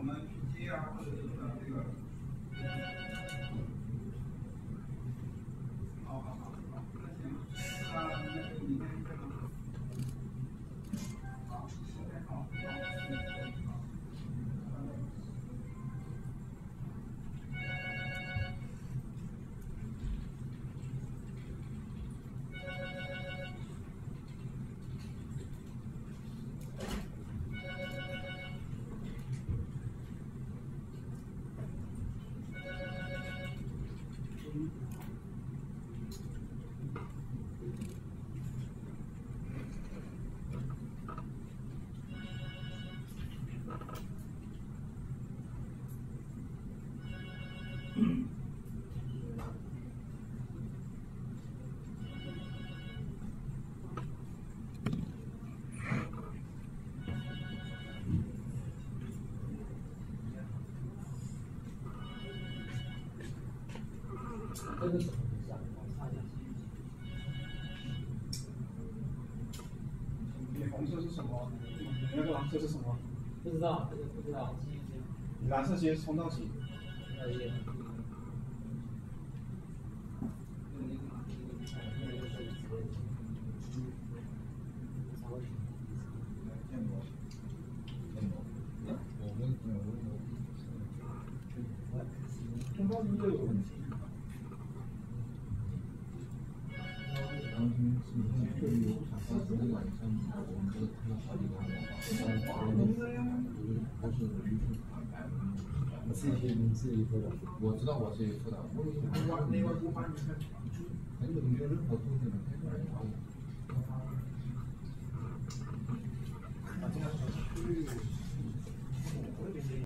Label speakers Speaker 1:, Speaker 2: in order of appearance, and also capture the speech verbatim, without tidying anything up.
Speaker 1: 们去接啊，或者是呃这个。好好好好，那行，那那个你先这个。好 ，OK， 好，好，嗯，好。
Speaker 2: 这个怎么回事啊？我看一下。
Speaker 1: 你红色是什么？你那个蓝色是什么？
Speaker 2: 不知道，这个不知道。
Speaker 1: 你蓝色先冲到几？
Speaker 2: 二页。
Speaker 3: 我们我们
Speaker 1: 冲到一就有问题。
Speaker 3: 当天是对于当时的晚上，我们都看到好几个人，不是于是
Speaker 2: 你自己你自己做的。
Speaker 3: 我知道我自己做的，我我我那个我把你看，很有没有任何东西能看出来。